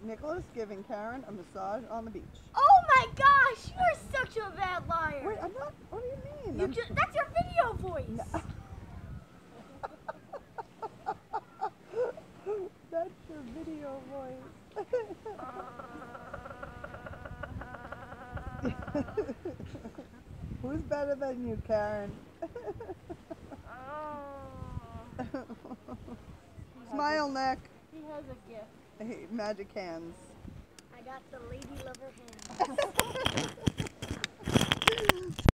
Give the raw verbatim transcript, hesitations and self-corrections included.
Nicholas giving Karen a massage on the beach. Oh my gosh, you're such a bad liar. Wait, I'm not. What do you mean? You just, that's your video voice. No. That's your video voice. Who's better than you, Karen? Smile, Nick. He has a gift. Hey, magic hands. I got the lady lover hands.